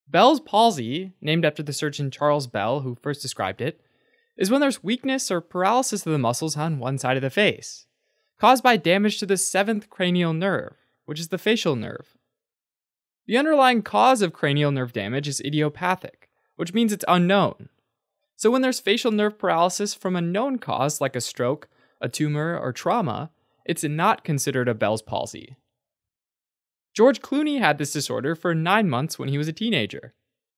Bell's palsy, named after the surgeon Charles Bell who first described it, is when there's weakness or paralysis of the muscles on one side of the face, caused by damage to the 7th cranial nerve, which is the facial nerve. The underlying cause of cranial nerve damage is idiopathic, which means it's unknown. So when there's facial nerve paralysis from a known cause like a stroke, a tumor, or trauma, it's not considered a Bell's palsy. George Clooney had this disorder for 9 months when he was a teenager.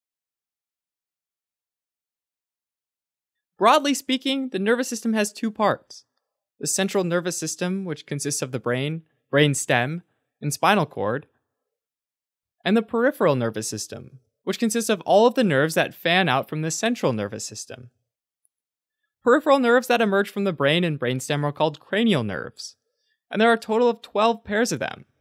Broadly speaking, the nervous system has 2 parts. The central nervous system, which consists of the brain, brain stem, and spinal cord, and the peripheral nervous system, which consists of all of the nerves that fan out from the central nervous system. Peripheral nerves that emerge from the brain and brainstem are called cranial nerves, and there are a total of 12 pairs of them.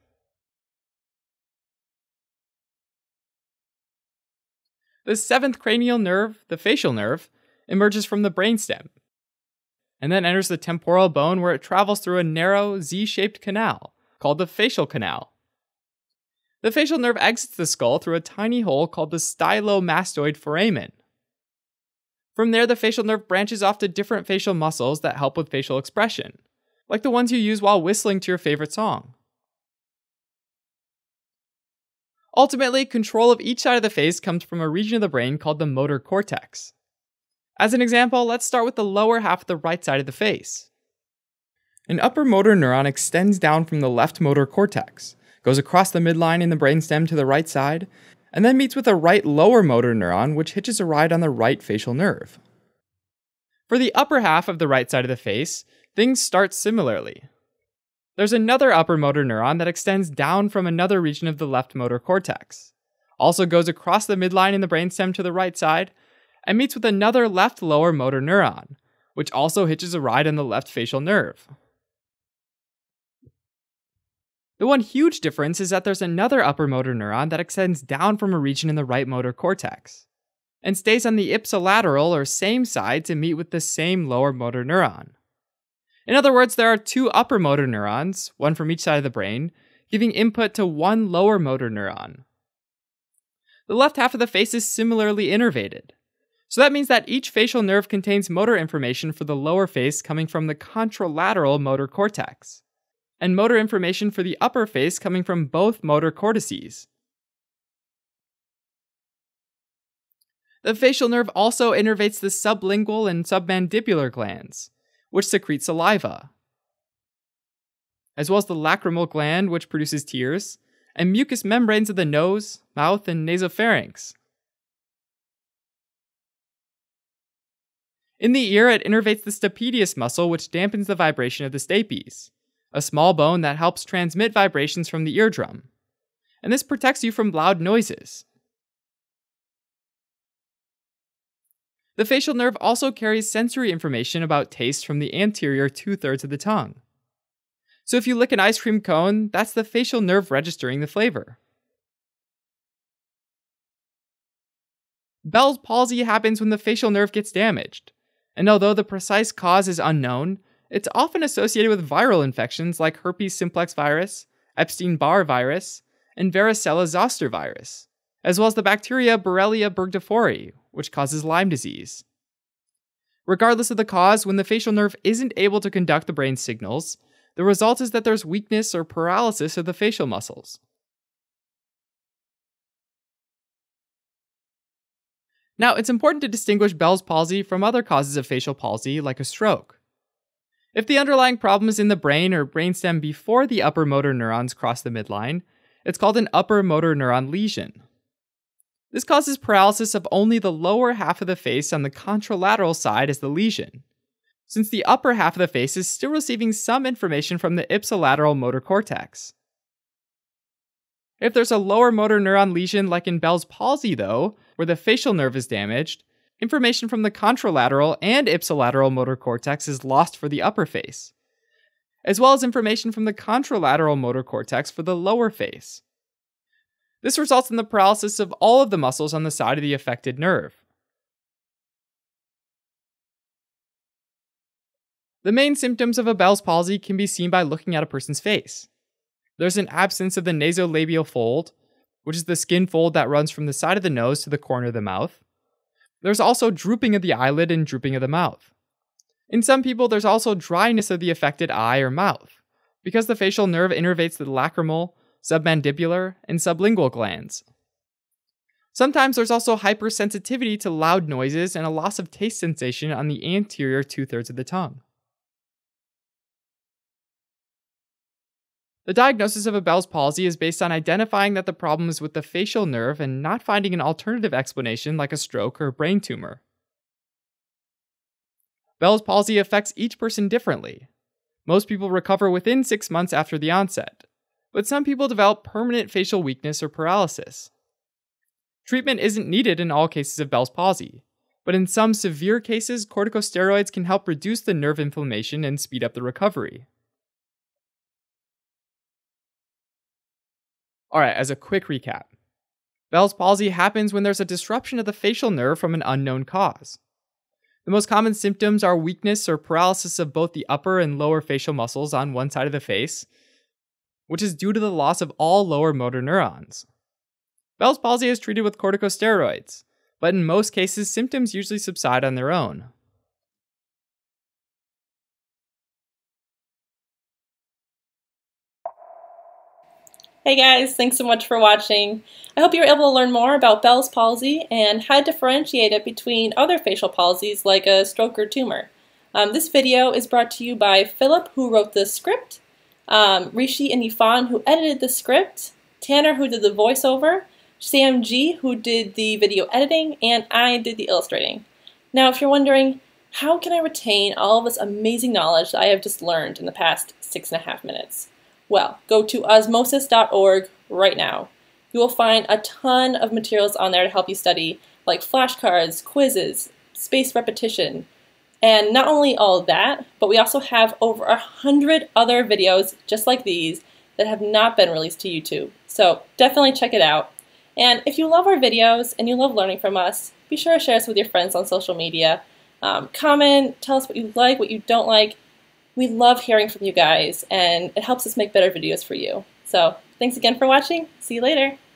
The 7th cranial nerve, the facial nerve, emerges from the brainstem, and then enters the temporal bone where it travels through a narrow, Z-shaped canal, called the facial canal. The facial nerve exits the skull through a tiny hole called the stylomastoid foramen. From there, the facial nerve branches off to different facial muscles that help with facial expression, like the ones you use while whistling to your favorite song. Ultimately, control of each side of the face comes from a region of the brain called the motor cortex. As an example, let's start with the lower half of the right side of the face. An upper motor neuron extends down from the left motor cortex, goes across the midline in the brainstem to the right side, and then meets with a right lower motor neuron which hitches a ride on the right facial nerve. For the upper half of the right side of the face, things start similarly. There's another upper motor neuron that extends down from another region of the left motor cortex, also goes across the midline in the brainstem to the right side, and meets with another left lower motor neuron, which also hitches a ride on the left facial nerve. The one huge difference is that there's another upper motor neuron that extends down from a region in the right motor cortex, and stays on the ipsilateral or same side to meet with the same lower motor neuron. In other words, there are 2 upper motor neurons, one from each side of the brain, giving input to one lower motor neuron. The left half of the face is similarly innervated. So that means that each facial nerve contains motor information for the lower face coming from the contralateral motor cortex, and motor information for the upper face coming from both motor cortices. The facial nerve also innervates the sublingual and submandibular glands, which secrete saliva, as well as the lacrimal gland, which produces tears, and mucous membranes of the nose, mouth, and nasopharynx. In the ear, it innervates the stapedius muscle, which dampens the vibration of the stapes, a small bone that helps transmit vibrations from the eardrum, and this protects you from loud noises. The facial nerve also carries sensory information about taste from the anterior 2/3 of the tongue. So if you lick an ice cream cone, that's the facial nerve registering the flavor. Bell's palsy happens when the facial nerve gets damaged, and although the precise cause is unknown, it's often associated with viral infections like herpes simplex virus, Epstein-Barr virus, and varicella-zoster virus, as well as the bacteria Borrelia burgdorferi, which causes Lyme disease. Regardless of the cause, when the facial nerve isn't able to conduct the brain's signals, the result is that there's weakness or paralysis of the facial muscles. Now, it's important to distinguish Bell's palsy from other causes of facial palsy, like a stroke. If the underlying problem is in the brain or brainstem before the upper motor neurons cross the midline, it's called an upper motor neuron lesion. This causes paralysis of only the lower half of the face on the contralateral side as the lesion, since the upper half of the face is still receiving some information from the ipsilateral motor cortex. If there's a lower motor neuron lesion like in Bell's palsy, though, where the facial nerve is damaged, information from the contralateral and ipsilateral motor cortex is lost for the upper face, as well as information from the contralateral motor cortex for the lower face. This results in the paralysis of all of the muscles on the side of the affected nerve. The main symptoms of a Bell's palsy can be seen by looking at a person's face. There's an absence of the nasolabial fold, which is the skin fold that runs from the side of the nose to the corner of the mouth. There's also drooping of the eyelid and drooping of the mouth. In some people, there's also dryness of the affected eye or mouth, because the facial nerve innervates the lacrimal, submandibular, and sublingual glands. Sometimes there's also hypersensitivity to loud noises and a loss of taste sensation on the anterior 2/3 of the tongue. The diagnosis of a Bell's palsy is based on identifying that the problem is with the facial nerve and not finding an alternative explanation like a stroke or a brain tumor. Bell's palsy affects each person differently. Most people recover within 6 months after the onset, but some people develop permanent facial weakness or paralysis. Treatment isn't needed in all cases of Bell's palsy, but in some severe cases, corticosteroids can help reduce the nerve inflammation and speed up the recovery. Alright, as a quick recap, Bell's palsy happens when there's a disruption of the facial nerve from an unknown cause. The most common symptoms are weakness or paralysis of both the upper and lower facial muscles on one side of the face, which is due to the loss of all lower motor neurons. Bell's palsy is treated with corticosteroids, but in most cases, symptoms usually subside on their own. Hey guys, thanks so much for watching. I hope you were able to learn more about Bell's palsy and how to differentiate it between other facial palsies like a stroke or tumor. This video is brought to you by Philip, who wrote the script, Rishi and Yifan, who edited the script, Tanner, who did the voiceover, Sam G, who did the video editing, and I did the illustrating. Now, if you're wondering, how can I retain all of this amazing knowledge that I have just learned in the past 6.5 minutes? Well, go to osmosis.org right now. You will find a ton of materials on there to help you study, like flashcards, quizzes, spaced repetition, and not only all of that, but we also have over 100 other videos just like these that have not been released to YouTube. So definitely check it out. And if you love our videos and you love learning from us, be sure to share us with your friends on social media. Comment, tell us what you like, what you don't like. We love hearing from you guys, and it helps us make better videos for you. So thanks again for watching. See you later.